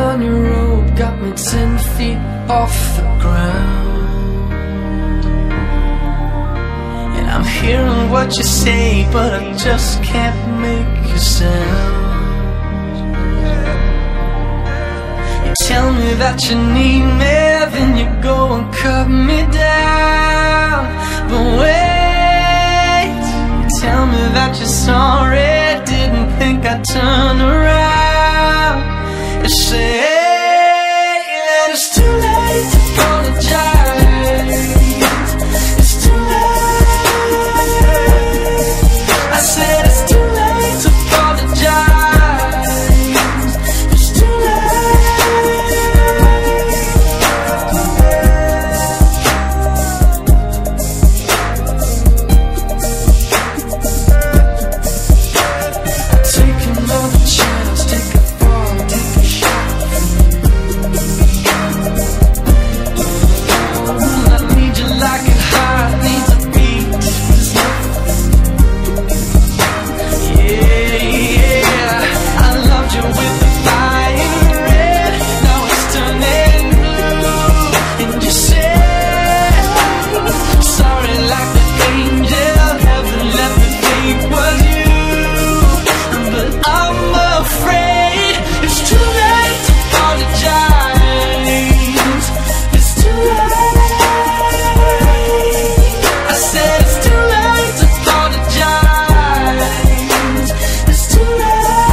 on your rope, got me 10 feet off the ground. And I'm hearing what you say, but I just can't make a sound. You tell me that you need me, then you go and cut me down. But wait, you tell me that you're sorry, didn't think I'd turn around. You say that it's too late to apologize. It's too late. I said it's too late to apologize. It's too take another chance, take a fall, take a shot. I need you like it hot, needs a beat. Yeah, yeah, I loved you with the fire red, now it's turning blue. And you said sorry like the angel, heaven let me think was you. But I'm afraid it's too late to apologize. It's too late. I said it's too late to apologize. It's too late.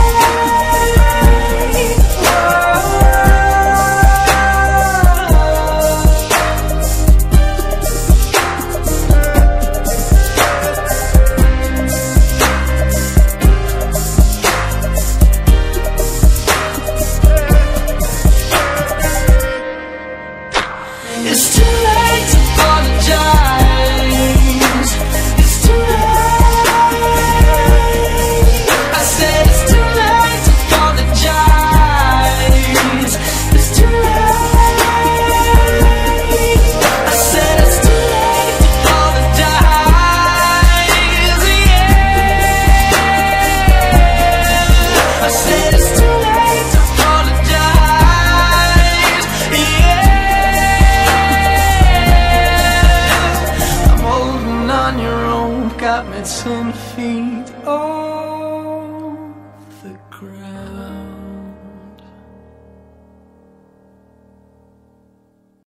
It's too late to apologize. It's too late. I said it's too late to apologize. It's too late. I said it's too late to apologize. Yeah. I said it's too late to apologize. Yeah. I'm holding on your rope, got me 10 feet off the ground.